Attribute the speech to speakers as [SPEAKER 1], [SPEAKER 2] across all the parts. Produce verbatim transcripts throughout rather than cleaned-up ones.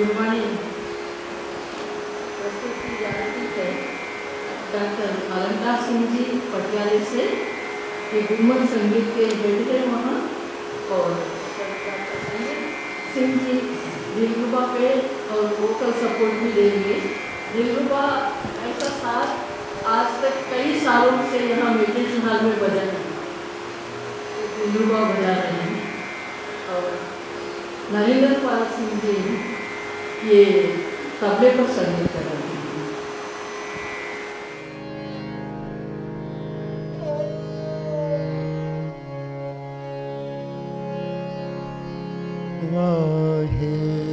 [SPEAKER 1] गुरबाणी प्रस्तुत की जा रही है डॉक्टर अलंकार सिंह जी पटियाले से, ये गुम्मन संगीत के हेड है वहाँ, और डॉक्टर सिंह जी दिलरुबा पे और वोकल सपोर्ट भी देंगे। दिलरुबा ऐसा साथ आज तक कई सालों से यहाँ मेडिटेशन हॉल में बजा है, दिलरुबा बजा रहे हैं। और नरेंद्र पाल सिंह जी ये तबले पर संगीत कर रहे हैं।
[SPEAKER 2] वाहे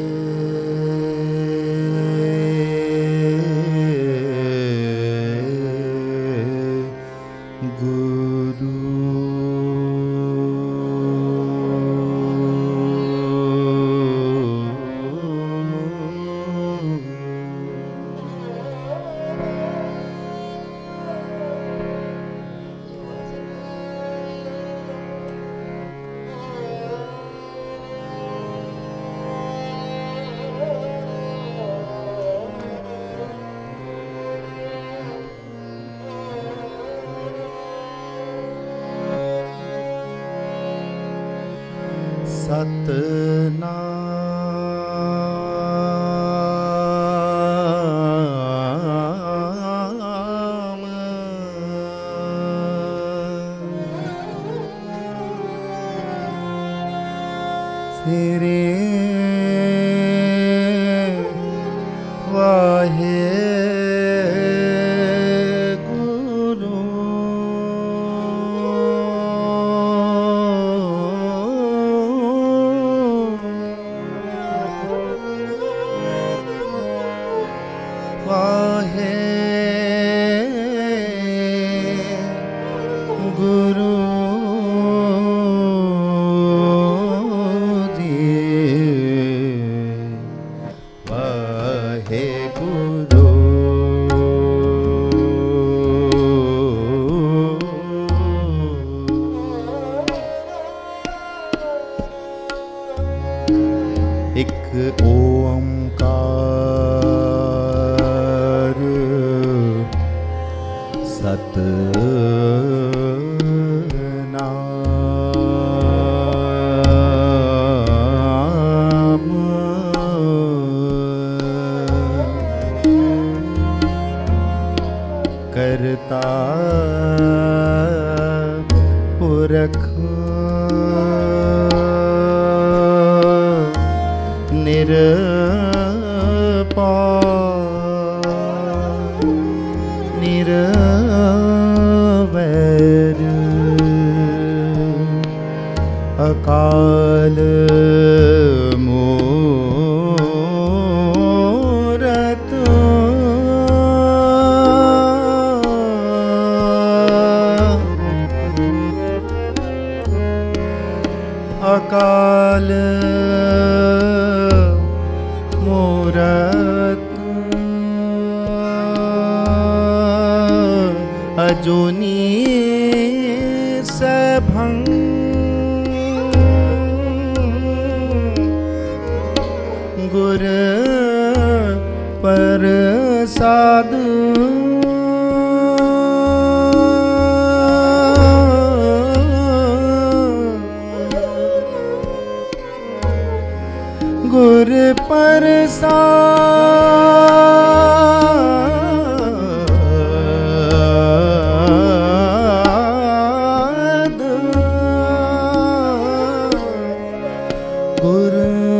[SPEAKER 2] सतनाम सिरे वाहे करता पुरख निरपार निरवैर अकाल मूरत अकाल मूरत अजूनी सभंग गुर प्रसाद गुर प्रसाद गुर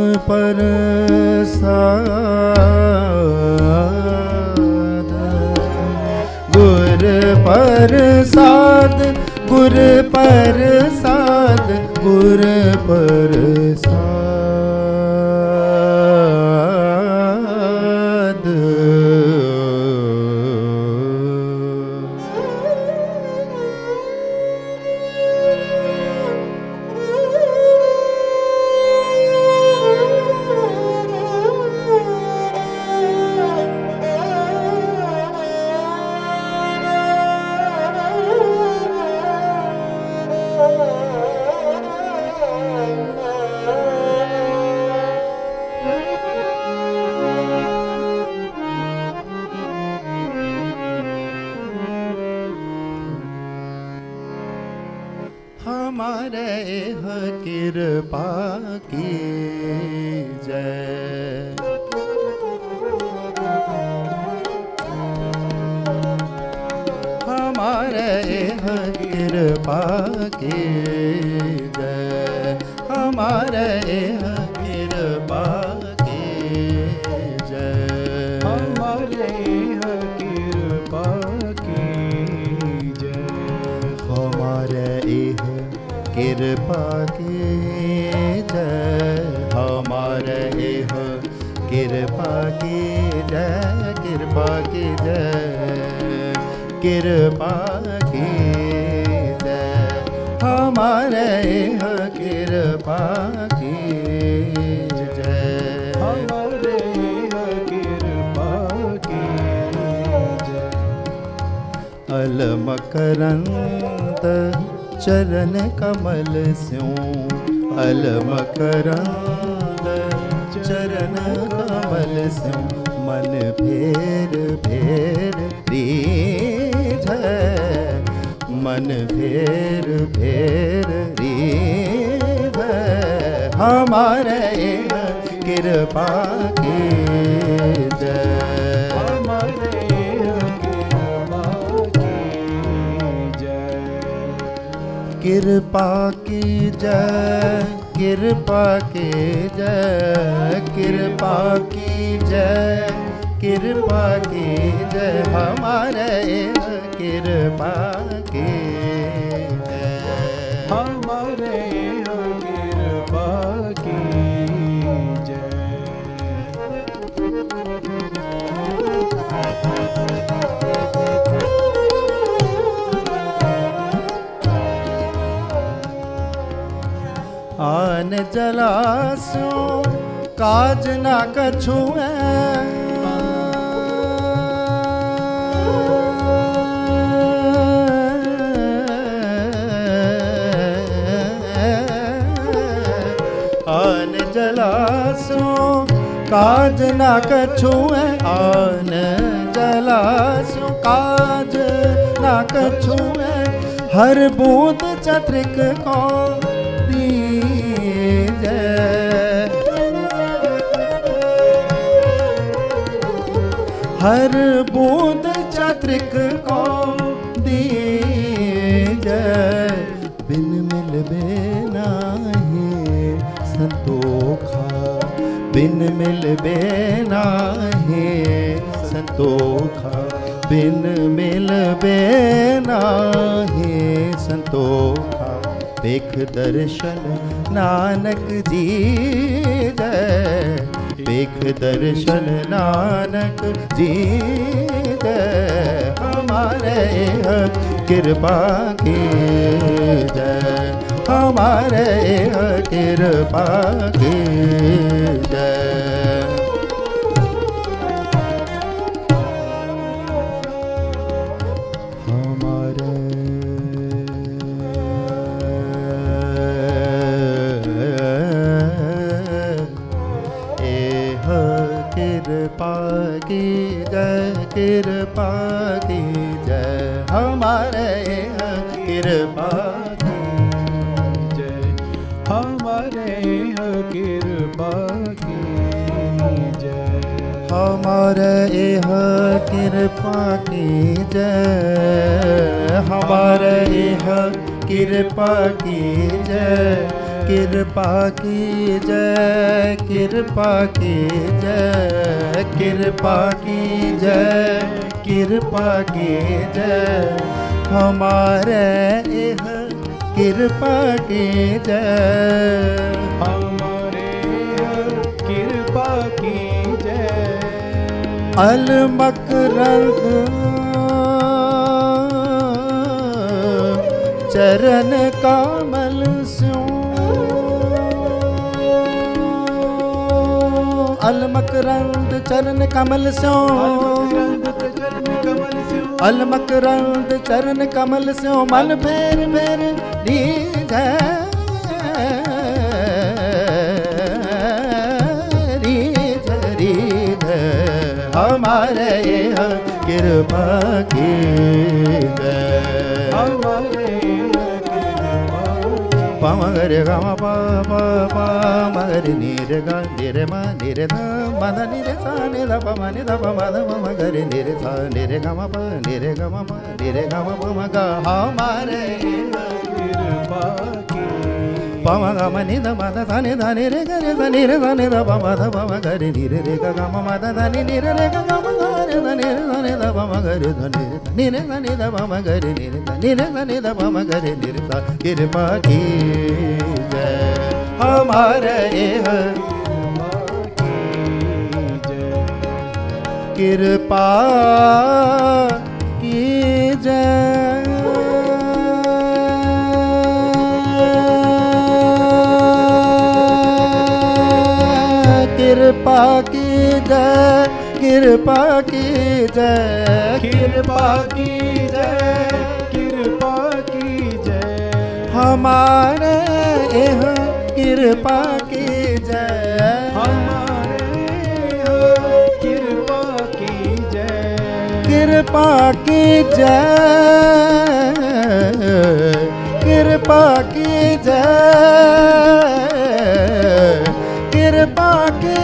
[SPEAKER 2] प्रसाद गुर प्रसाद गुर प्रसाद गुर प्रसाद
[SPEAKER 3] Oh
[SPEAKER 2] हमारे यह कृपा की जय। हमारे यह कृपा की जय। हमारे यह कृपा की जय।
[SPEAKER 3] हमारे यह कृपा की जय।
[SPEAKER 2] हमारे यह कृपा की जय। हमारे यह कृपा की जय। कृपा की जय। कृपा की जय। हमारे यह कृपा की जय।
[SPEAKER 3] हमारे यह कृपा की जय।
[SPEAKER 2] अलमकरंद चरण कमल स्यों। अलमकरंद चरण कमल स्यों। मन फेर फेर रीझ। मन फेर फेर रीझ। हमारे कृपा की जय।
[SPEAKER 3] हमारे यह कृपा की जय।
[SPEAKER 2] कृपा की जय। कृपा की जय। कृपा की जय। कृपा की जय। हमारे कृपा की जय।
[SPEAKER 3] हमारे यह कृपा की जय।
[SPEAKER 2] आन जलास्यों काज ना कछु आन जलास्यों काज ना कछु आन जलास्यों काज ना कछु हर बूंद चत्रिक को दीजै। हर बूंद चत्रिक को दीजै। बिन मिलबे नाही संतोखा। बिन मिलबे नाही संतोखा। बिन मिलबे नाही संतोखा। देख दर्शन नानक जी जय। देख दर्शन नानक जी जय। हमारे कृपा की जय। हमारे कृपा की जय। हमारे एह कृपा की जय। कृपा की जय। हमारे कृपा की
[SPEAKER 3] जय। हमारे यह कृपा की जय।
[SPEAKER 2] हमारे यह कृपा की जय। हमारे यह कृपा की जय। कृपा की जय। कृपा की जय। कृपा की जय। कृपा की जय। हमारे यह कृपा की जय।
[SPEAKER 3] हमारे यह कृपा की जय।
[SPEAKER 2] अलमकरंद चरण कमल स्यों। अलमकरंद चरण कमल स्यों। अलमकरंद चरण कमल स्यों। मन फेर फेर रीझै। रीझ रीझ हमारे यह कृपा की जय।
[SPEAKER 3] हमारे यह कृपा की
[SPEAKER 2] पम गरे ग म प प प म गरे नि रे ग नि रे म नि रे ध म ध नि रे सा नि ध प म नि ध प म ध प म गरे नि रे सा नि रे ग म प नि रे ग म प नि रे ग म प म ग हमारे
[SPEAKER 3] कृपा की
[SPEAKER 2] पम ग म नि ध म ध सा नि ध नि रे ग रे सा नि रे सा नि ध प म ध प म गरे नि रे रे ग ग म म ध ध नि नि रे रे ग ग म ग रे ध नि रे सा नि ध प म गरे ध नि रे नि रे सा नि ध प म गरे नि रे सा नि रे सा नि ध प म गरे नि रे सा कृपा की जय हमारे कृपा की जय कृपा की जय कृपा की जय
[SPEAKER 3] कृपा की जय कृपा की जय
[SPEAKER 2] हमारे यहाँ कृपा की जय
[SPEAKER 3] हमारे यहाँ कृपा की जय
[SPEAKER 2] कृपा की जय कृपा की जय कृपा की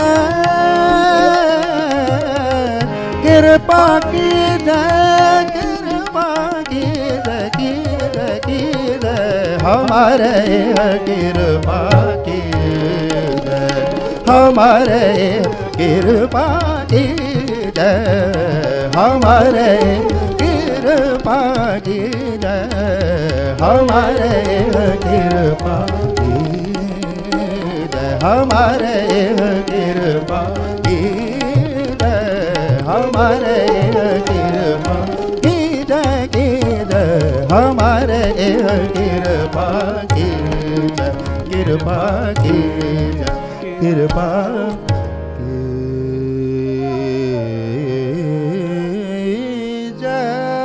[SPEAKER 2] जय कृपा की जय कृपा की जय की जय की जय हमारे कृपा की जय हमारे कृपा की जय हमारे कृपा की जय हमारे कृपा की जय हमारे कृपा की जय हमारे कृपा की जय की जय हमारे कृपा की जय कृपा की जय कृपा की जय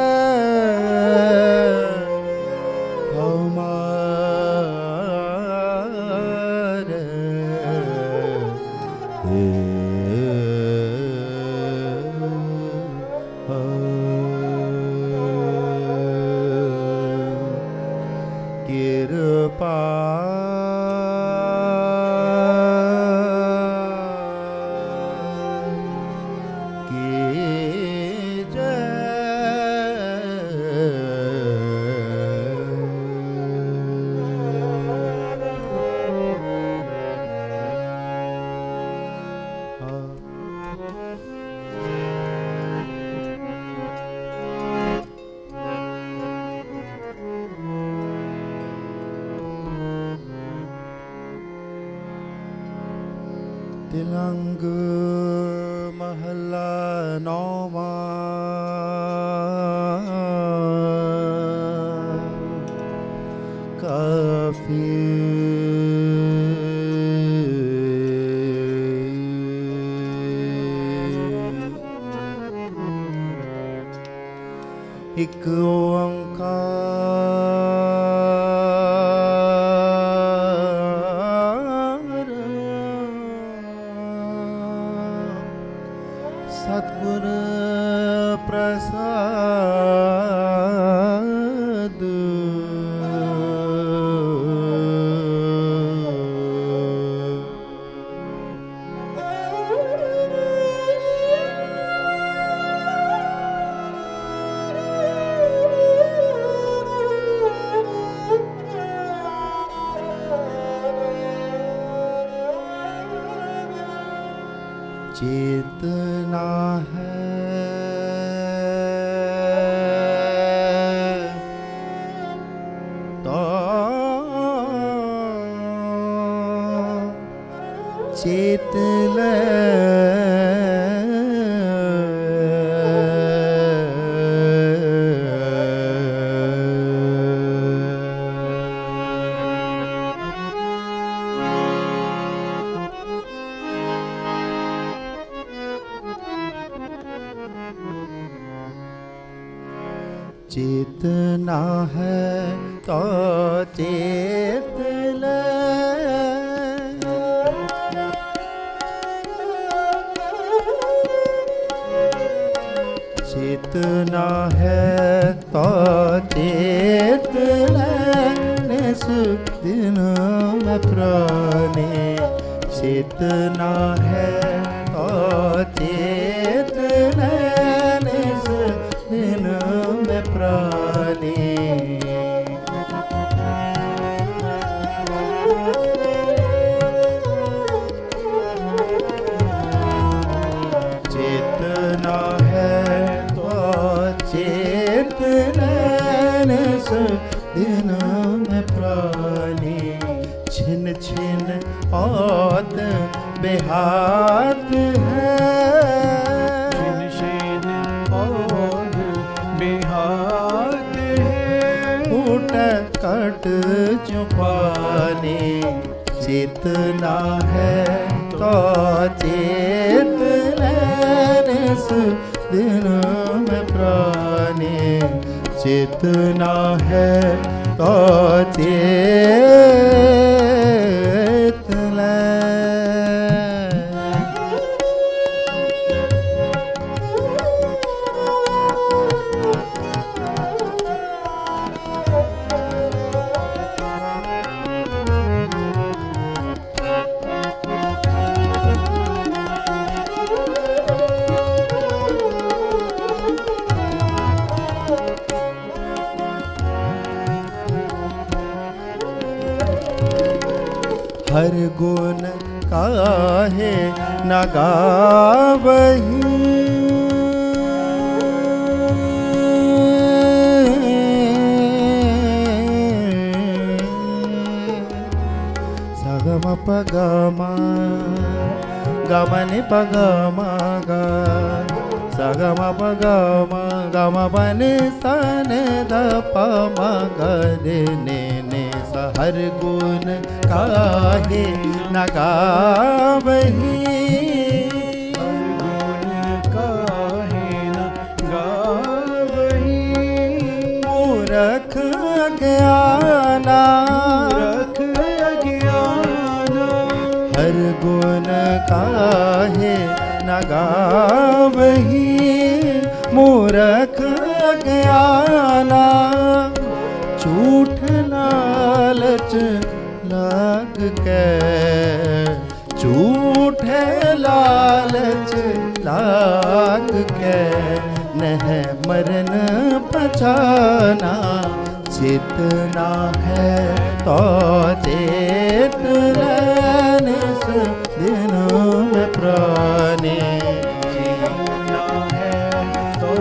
[SPEAKER 2] हमारे कृपा तिलंग महला नौवा काफी एक ओंकार सतगुर प्रसाद चेतना है तो चेत ले चेतना है तो चेत ले चेतना है तो चेत ले दिन में प्राणी चेतना है तो चेतना निस दिन में प्राणी चेतना है तो चेतना निस दिन में प्राणी छिन छिन औत बेहात है
[SPEAKER 3] छिन छिन औत बेहात है
[SPEAKER 2] ऊट कट चुपाने चेतना है तो चेतना निस दिन में प्राणी चेतना है तो चेतना हर गुण काहे न गावही सगम पगमा गमन पगमा गा सगम पगमा गम बन सन द पम गरे ने ने हर गुण काहे न गावही
[SPEAKER 3] हर गुण काहे न गावही
[SPEAKER 2] मूरख ज्ञाना
[SPEAKER 3] मूरख अज्ञाना
[SPEAKER 2] हर गुण काहे न गावही मूरख ज्ञाना झूठ लालच लाग के झूठ लालच लाग के नह मरन पछाना चेतना है तो चेतना निस दिन में प्राणी
[SPEAKER 3] चेतना है तो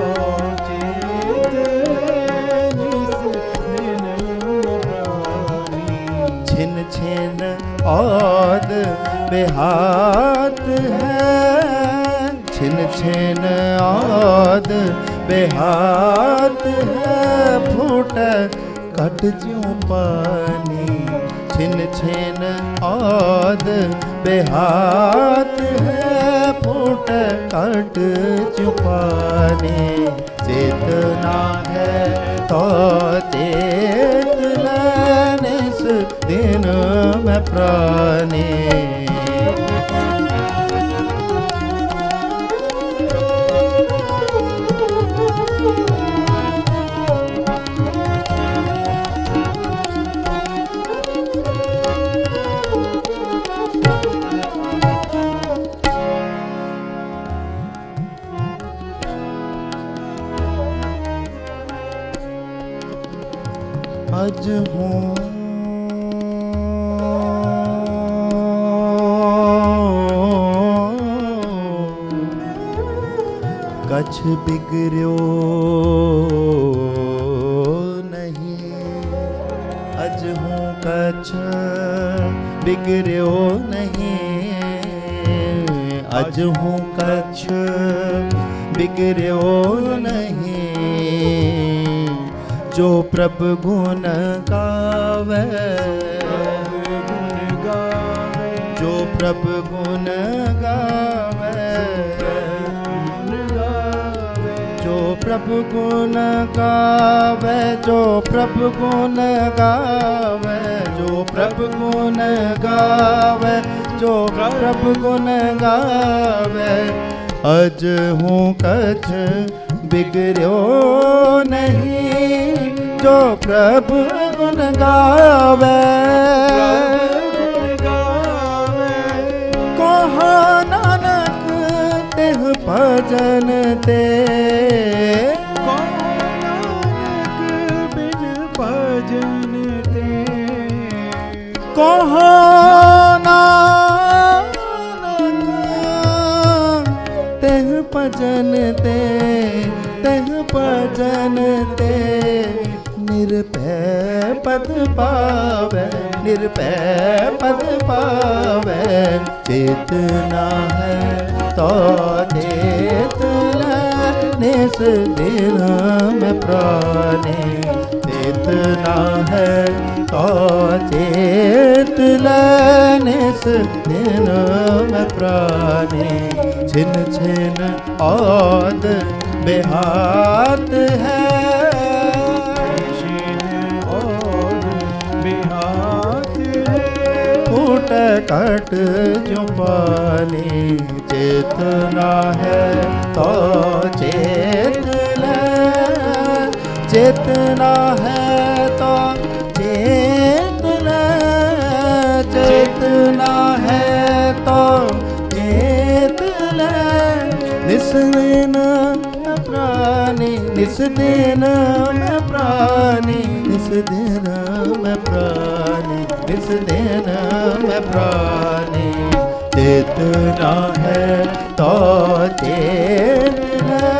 [SPEAKER 3] चेतना निस दिन में प्राणी
[SPEAKER 2] छिन छिन औद बेहात है छिन छिन औद बेहात है फूट कट ज्यों पानी छिन छिन औद बेहात है फूट कट ज्यों पानी चेतना है तो चेतना निस दिन में प्राणी अज हूँ कछ बिगड़ो नहीं अज हूँ कछ बिगड़ो नहीं अज हूँ कछ बिगड़ो नहीं जो प्रभु गुण गावे
[SPEAKER 3] गुण गावे
[SPEAKER 2] जो प्रभु गुण गावे
[SPEAKER 3] गुण गावे
[SPEAKER 2] जो प्रभु गुण गावे जो प्रभु गुण गावे जो प्रभु गुण गावे जो प्रभु गुण गावे अज हूँ कछ बिगड़ो नहीं जो प्रभु गुण गावे कहो नानक तेह भजन ते कहो नानक तेह भजन ते तेह भजन ते निरभय पद पावे निरभय पद पावे चेतना है तो चेतना निस दिन में प्राणी चेतना है तो चेतना निस दिन में प्राणी छिन छिन औद बेहात है फूट कट जो पानी चेतना है तो चेतना चेतना है तो चेतना चेतना है तो चेतना निस्दिन प्राणी निस्दिन में प्राणी निस्दिन में प्राणी निस्दिन में प्राणी चेतना है तो चेतना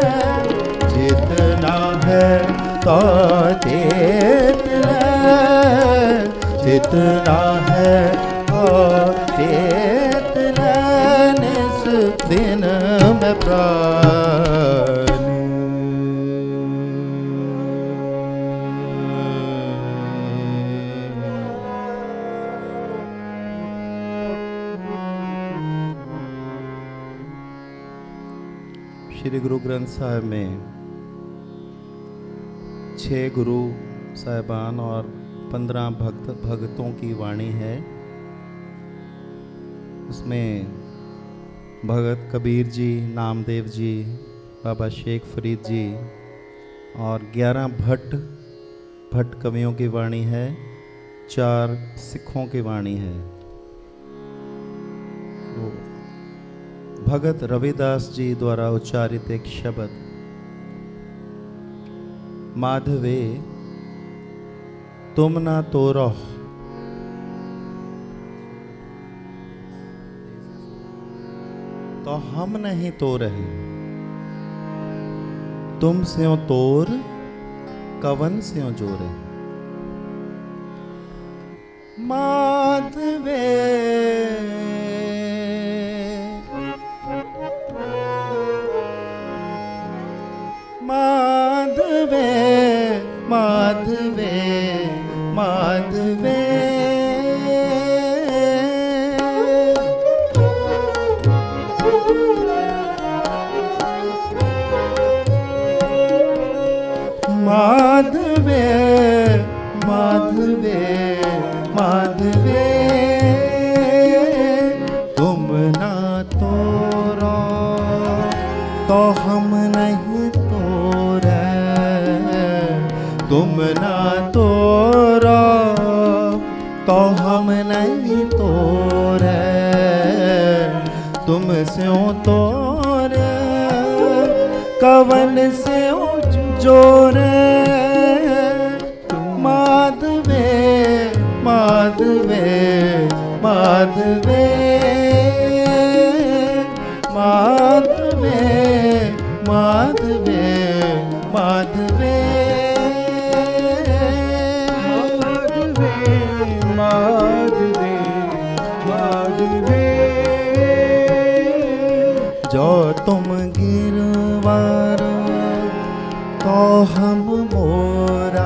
[SPEAKER 2] चेतना है तो चेतना चेतना है तो चेतना निस्दिन में प्राणी श्री गुरु ग्रंथ साहिब में छः गुरु साहिबान और पंद्रह भक्त भक्तों की वाणी है। उसमें भगत कबीर जी, नामदेव जी, बाबा शेख फरीद जी और ग्यारह भट्ट भट्ट कवियों की वाणी है। चार सिखों की वाणी है। तो भगत रविदास जी द्वारा उच्चारित एक शब्द माधवे तुम ना तोरो तो हम नहीं तो रहे, तुम स्यों तोर कवन स्यों जोरे। माधवे माधवे माधवे माधवे माधवे माधवे माधवे तुम ना तोरो तो हम नहीं तोरे, तुम ना तोरो तो हम नहीं तोरे, तुम स्यों तोरे कवन स्यों जोरे। माधवे माधवे माधवे माधवे माधवे माधवे
[SPEAKER 3] माधवे माधवे माधवे
[SPEAKER 2] जो तुम गिरवार तो हम मोरा,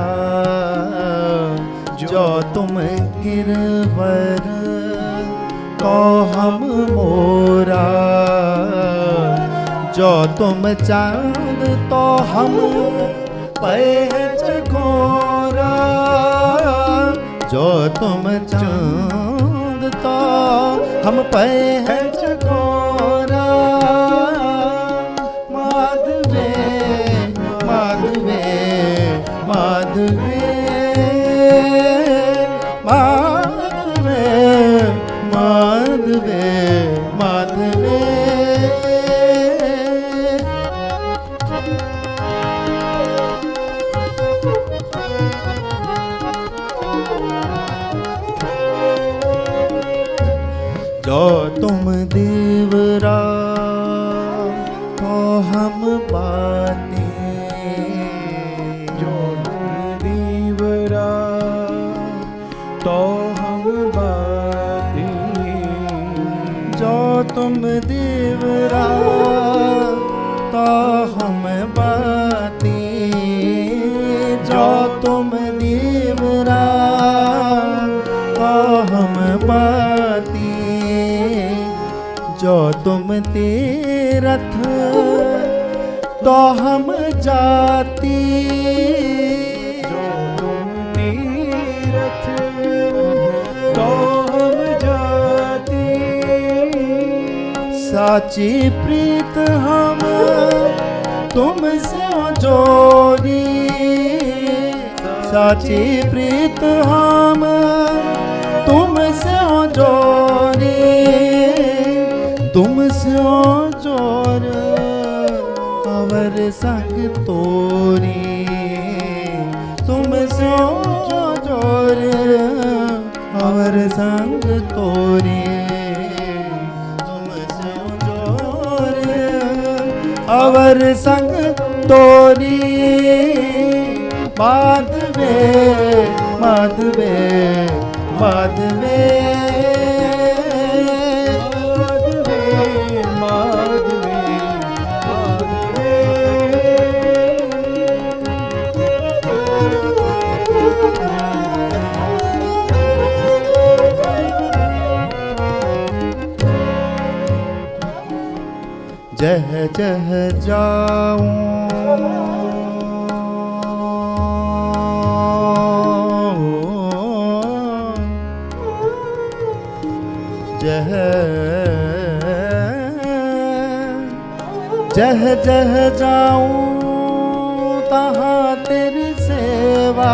[SPEAKER 2] जो तुम गिरवर तो हम मोरा, जो तुम चांद तो हम पहच गोरा, जो तुम चांद तो हम पहच गोरा। माधवे माधवे माधवे जो तुम देवरा तो हम बातें,
[SPEAKER 3] जो तुम देवरा तो हम बातें,
[SPEAKER 2] जो तुम देवरा तो हम बातें, जो तुम देवरा तो हम बातें, जो तुम तीरथ तो हम जाती,
[SPEAKER 3] जो तुम तीरथ तो हम जाती,
[SPEAKER 2] साची प्रीत हम तुमसे जोड़ी, साची प्रीत हम तुमसे जोड़ी, तुमसे जोर अवर संग तोरी, तुमसे जोर अवर संग तोरी, तुमसे जोर अवर संग तोरी, माधवे माधवे माधवे
[SPEAKER 3] माधवे माधवे
[SPEAKER 2] जह जह जाऊं जह जह जह जाऊं तहाँ तेरी सेवा,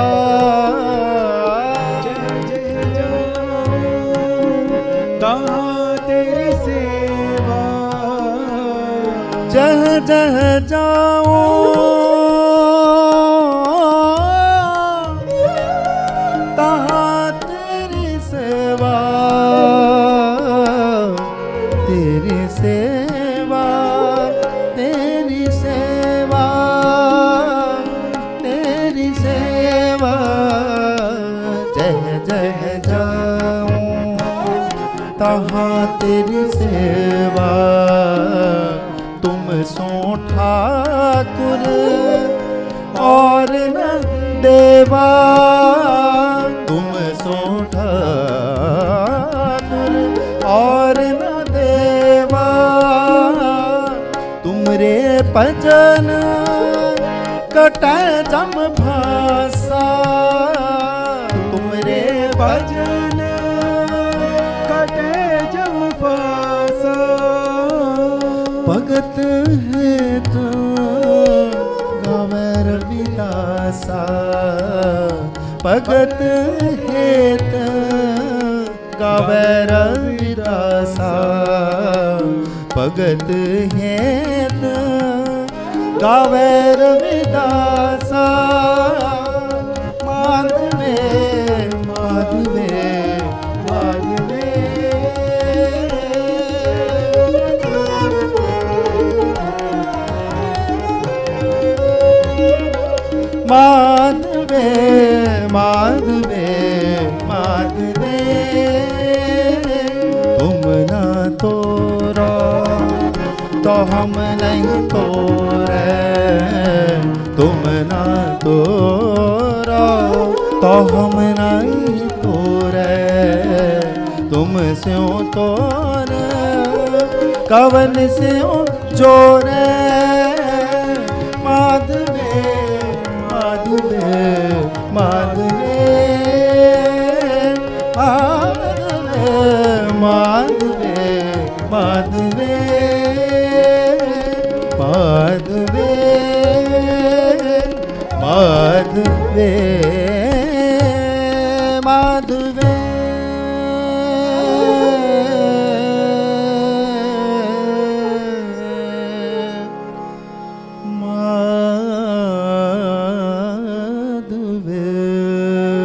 [SPEAKER 3] जह जह जाऊं तहाँ तेरी सेवा,
[SPEAKER 2] जह जह जाऊं तहाँ तेरी सेवा, तेरी सेवा तेरी सेवा तेरी सेवा, जह जह जाऊं तहाँ तेरी सेवा, तुम सो ठाकुर और न देवा, तुम सो ठाकुर और न देवा, तुमरे भजन कटै जम भाषा, तुमरे भजन
[SPEAKER 3] कटे जम फासा,
[SPEAKER 2] भगत है तो गावे रविदासा, भगत है तो गावे रविदासा, भगत है तो गावे रविदासा, माधवे माधवे माधवे माधवे माधवे माधवे, तुम ना तोरो तो हम नहीं तोरे, तुम ना तोरो तो हम नहीं तोरे, तुम स्यों तोरे कवन स्यों जोरे, माधवे माधवे माधवे माधवे माधवे माधवे माधवे माधवे माधवे।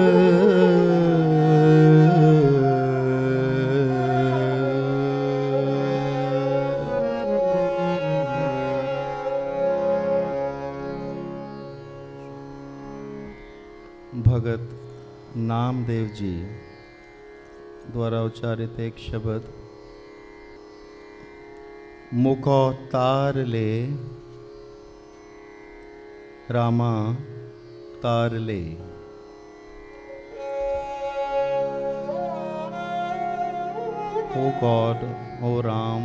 [SPEAKER 2] भगत नामदेव जी द्वारा उच्चारित एक शब्द, मुको तार ले रामा तार ले। O God, O Ram,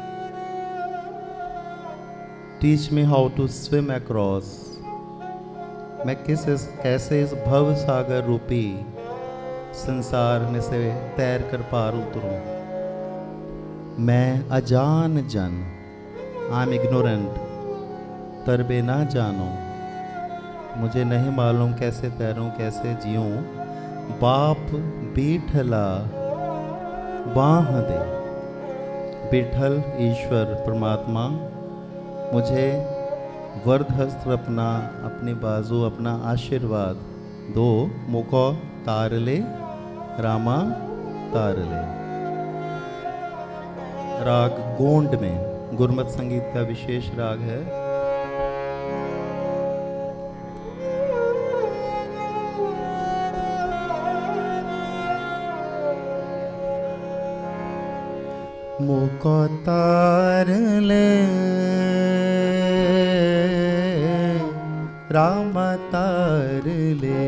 [SPEAKER 2] teach me how to swim across. मैं किस इस, कैसे इस भव सागर रूपी संसार में से तैर कर पार उतरूं। मैं अजान जन, आई एम इग्नोरेंट, तरबे ना जानो, मुझे नहीं मालूम कैसे तैरूं कैसे जीऊं। बाप बीठला बाह दे, विठल ईश्वर परमात्मा मुझे वरदहस्त अपना, अपनी बाजू, अपना आशीर्वाद दो। मुको तार ले रामा तार ले। राग गोंड में गुरमत संगीत का विशेष राग है। मुको तार ले राम तार ले,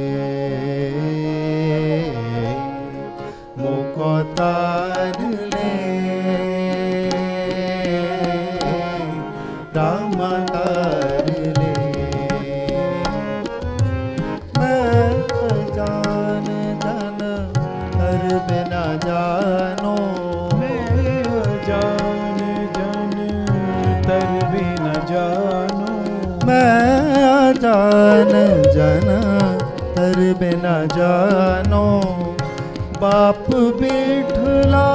[SPEAKER 2] मुको तार ले राम तार ले। मैं जान जन कर बिना जानो,
[SPEAKER 3] जान जन तर बिन जानो।
[SPEAKER 2] मैं जान जन तर बिना जानो। बाप बिठला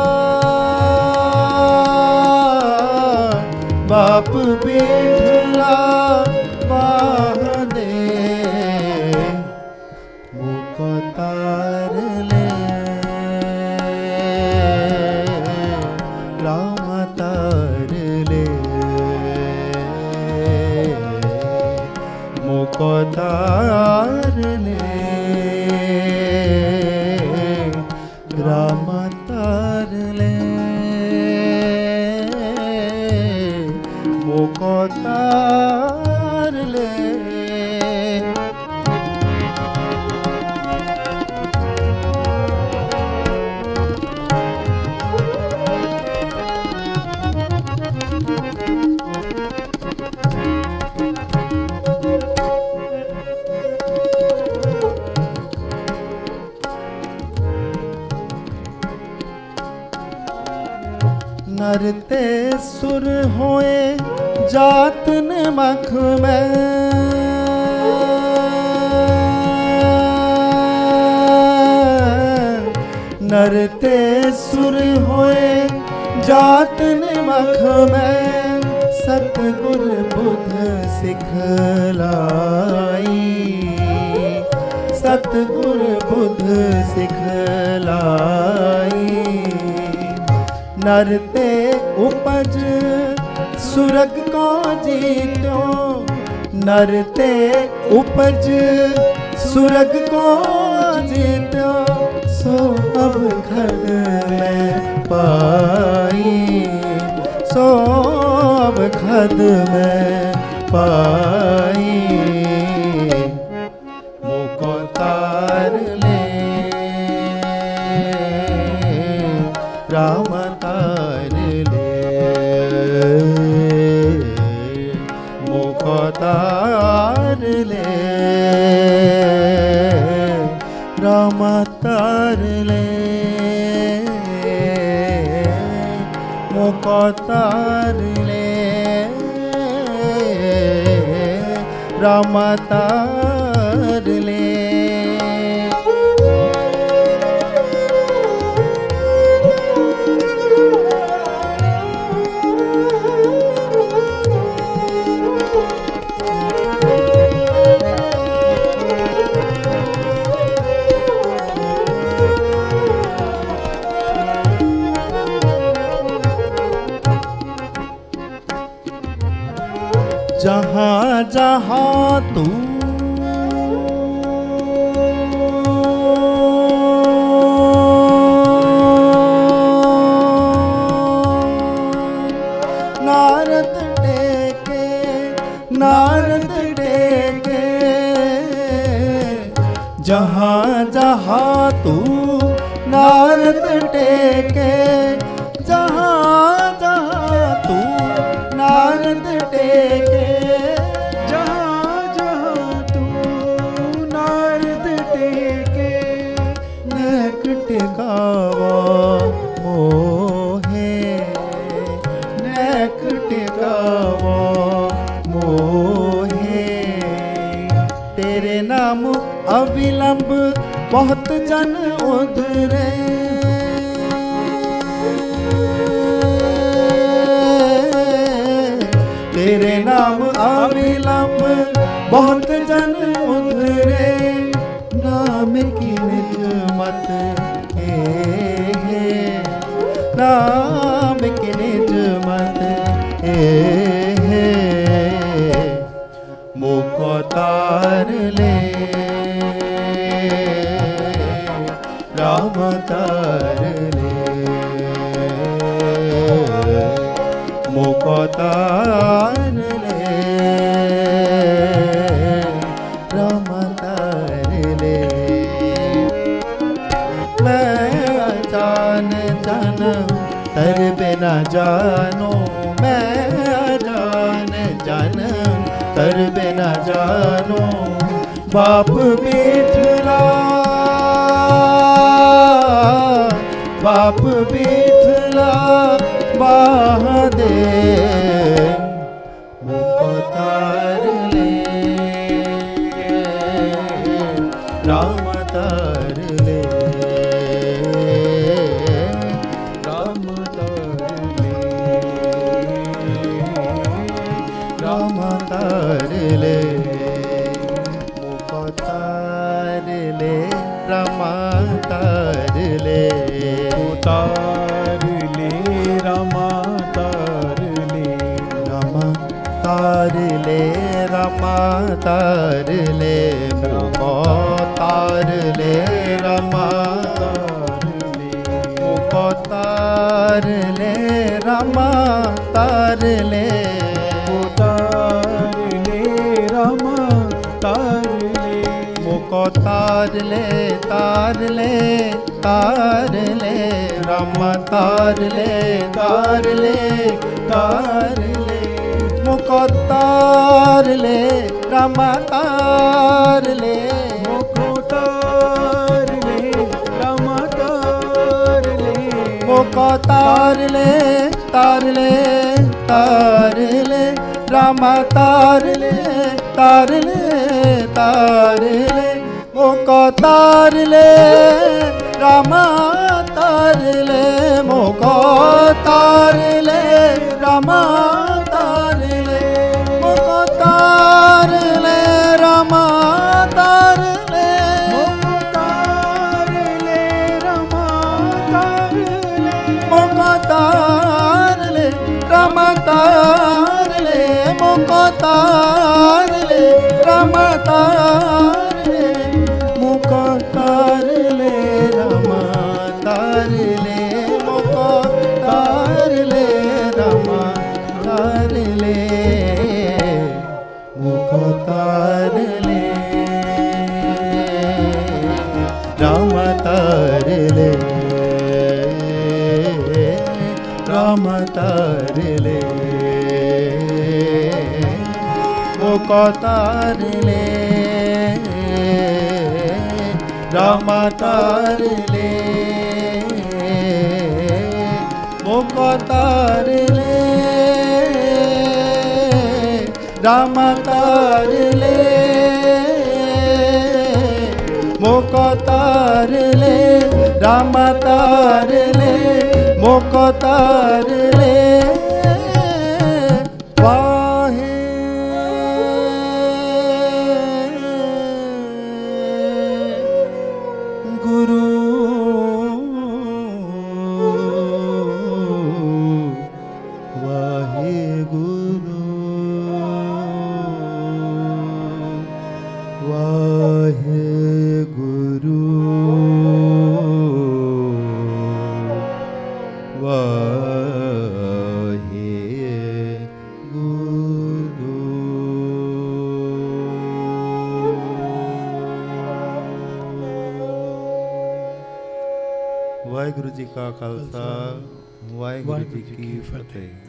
[SPEAKER 2] बाप बिठला बाह दे, मुको तार ले राम तार ले। मुको तार ले राम तार ले, मुको तार ले। नरते सुर होए जात नमक में, नरते सुर होए जात नमक में। सतगुर बुध सिखलाई, सतगुर बुध सिखलाई। नरते उपज सुरग को जीतो, नरते उपज सुरग को जीतो। सो अब खद में पाई, सो अब खद में पाई। मुको तार ले राम तार ले, मुको तार ले राम तार ले, मुको तार ले राम तार ले। जहाँ जहाँ तू टेके जहाँ जहाँ तू नारद टेके जहाँ जहाँ तू नारद टेके
[SPEAKER 3] जहाँ जहाँ तू नारद टेके
[SPEAKER 2] नेक टिकावा मोहे नेक टिकावा मोहे तेरे नाम अविलंब बहुत जन उधरे तेरे नाम अविलंब बहुत जन उधरे नाम की निज मत हे हे नाम की निज मत हे हे मोको तार ले राम तार ले मोको तार ले राम तार ले मैं जान जान तर बिना जानो मैं जान जान तर बिना जानो बाप बिठला बाप बिठला बादे मुको तार ले राम तार ले राम तार ले राम तार ले मुको तार ले राम तार ले
[SPEAKER 3] तार ले रामा तार ले
[SPEAKER 2] रामा तार ले रामा तार ले मुको तार ले रामा
[SPEAKER 3] तार ले
[SPEAKER 2] मुको तार ले रामा तार ले
[SPEAKER 3] तार ले रामा तार ले
[SPEAKER 2] मुको तार ले तार ले तार ले रामा तार ले तार ले तार ले मुको तार ले रामा तार ले
[SPEAKER 3] मुको तार ले रामा तार ले
[SPEAKER 2] मुको तार ले तार ले तार ले रामा तार ले तार ले तार ले मुको तार ले रामा तार ले मुको तार ले रामा तार ले मुको तार ले रामा तार ले
[SPEAKER 3] मुको तार ले रामा तार ले
[SPEAKER 2] मुको तार ले रामा तार ले मुको तार ले रामा तार ले मुको तार ले रामा तार ले मुको तार ले रामा तार ले मुको तार ले रामा तार ले रामा तार ले मुको तार ले रामा तार ले मुको तार ले रामा तार ले मुको तार ले रामा तार ले मुको तार ले वाहे गुरु वाहे गुरु वाहे गुरु वाहे गुरु ਵਾਹਿਗੁਰੂ ਜੀ ਕਾ ਖਾਲਸਾ ਵਾਹਿਗੁਰੂ ਜੀ ਕੀ ਫਤਿਹ।